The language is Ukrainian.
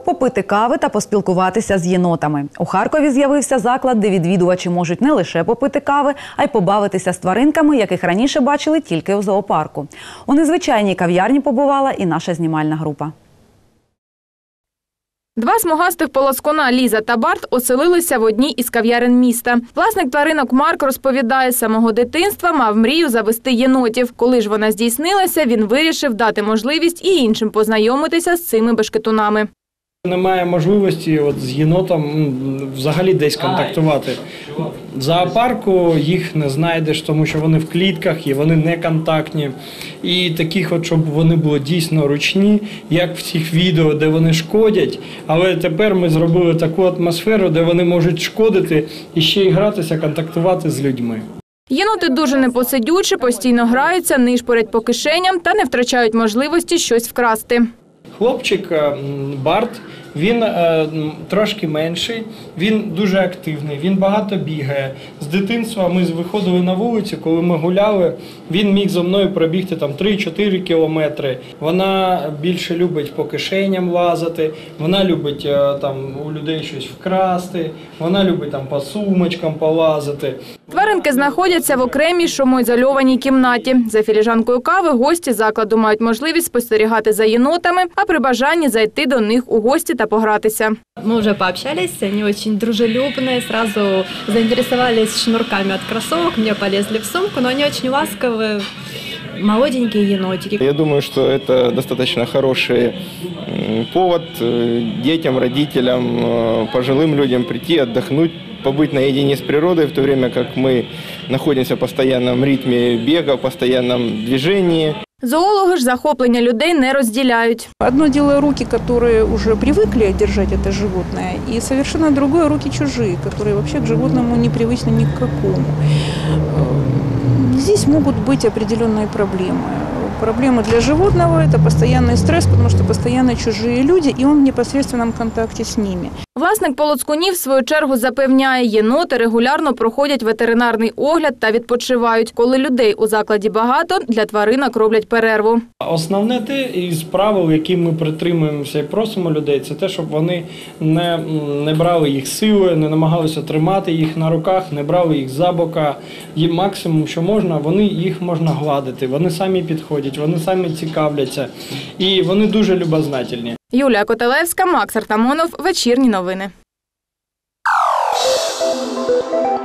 попити кави та поспілкуватися з єнотами. У Харкові з'явився заклад, де відвідувачі можуть не лише попити кави, а й побавитися з тваринками, яких раніше бачили тільки у зоопарку. У незвичайній кав'ярні побувала і наша знімальна група. Два смугастих полоскуна Ліза та Барт оселилися в одній із кав'ярень міста. Власник тваринок Марк розповідає, з самого дитинства мав мрію завести єнотів. Коли ж вона здійснилася, він вирішив дати можливість і іншим познайомитися з цими бешкетунами. Немає можливості з єнотом взагалі десь контактувати. В зоопарку їх не знайдеш, тому що вони в клітках і вони не контактні. І таких, щоб вони були дійсно ручні, як в цих відео, де вони шкодять. Але тепер ми зробили таку атмосферу, де вони можуть шкодити і ще й гратися, контактувати з людьми. Єноти дуже непосидючі, постійно граються, нишпорять по кишеням та не втрачають можливості щось вкрасти. Хлопчик Барт, він трошки менший, він дуже активний, він багато бігає. З дитинства ми виходили на вулицю, коли ми гуляли, він міг зі мною пробігти 3-4 кілометри. Вона більше любить по кишеням лазити, вона любить у людей щось вкрасти, вона любить по сумочкам полазити. Тваринки знаходяться в окремій шумоізольованій кімнаті. За філіжанкою кави гості закладу мають можливість спостерігати за єнотами, а при бажанні зайти до них у гості та погратися. Мы уже пообщались, они очень дружелюбные, сразу заинтересовались шнурками от кроссовок, мне полезли в сумку, но они очень ласковые, молоденькие енотики. Я думаю, что это достаточно хороший повод детям, родителям, пожилым людям прийти, отдохнуть, побыть наедине с природой, в то время как мы находимся в постоянном ритме бега, в постоянном движении. Зоологи ж захоплення людей не розділяють. Одно дело руки, которые уже привыкли держать это животное, и совершенно другое руки чужие, которые вообще к животному не привычны ни к какому. Здесь могут быть определенные проблемы. Проблема для животного – это постоянный стресс, потому что постоянно чужие люди, и он в непосредственном контакте с ними. Власник полоскунів, в свою чергу, запевняє, єноти регулярно проходять ветеринарний огляд та відпочивають. Коли людей у закладі багато, для тваринок роблять перерву. Основне те із правил, які ми притримуємося і просимо людей, це те, щоб вони не брали їх силою, не намагалися тримати їх на руках, не брали їх за бока. І максимум, що можна, їх можна гладити, вони самі підходять, вони самі цікавляться і вони дуже любознательні. Юлія Котелевська, Макс Артамонов. Вечірні новини.